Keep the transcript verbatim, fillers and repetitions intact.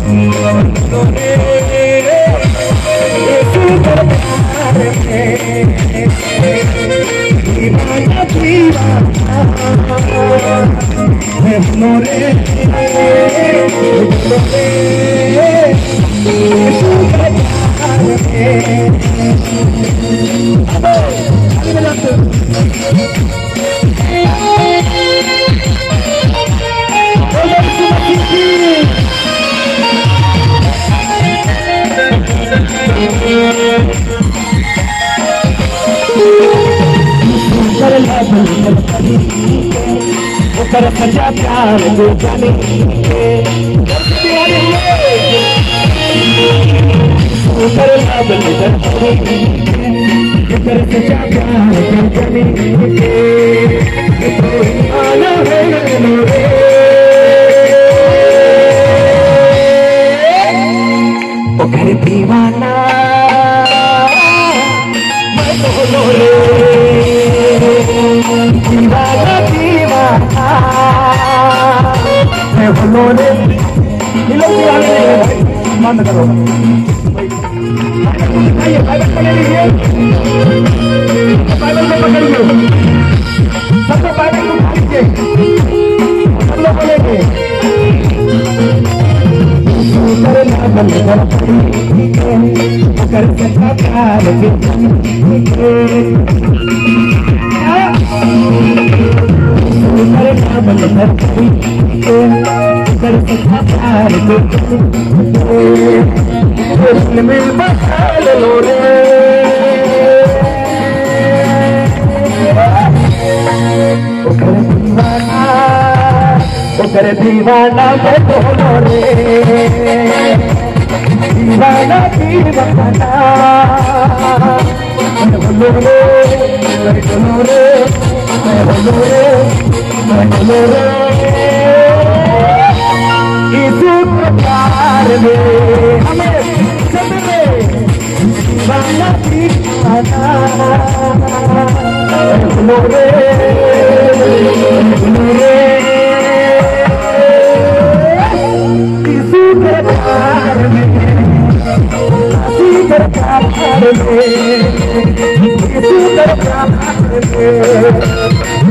कर सजा प्यार दो जाने कर लाबल कर सजा प्यार दो जाने आना है नूरे ओ घर दीवाना मैं बोलो रे दीवाना दीवाना मैं बोलो रे मिलो दीवाने बंद करो आइए बाइबल पढ़ लीजिए बाइबल में पकड़ लीजिए सबको बाइबल को उठा लीजिए सब लोग बोलेंगे कर लाबल कर सजा प्यार दो कर लाबल कर सजा प्यार दो में बसाल लो रे ओ कर दीवाना ओ कर दीवाना मैं बोलो रे दीवाना दीवाना मैं बोलो रे मैं बोलो रे मैं बोलो रे मैं बोलो रे इस प्यार में हमें सब में दीवाना दीवाना मैं बोलो रे मैं बोलो रे इस प्यार में प्यार में इस प्यार में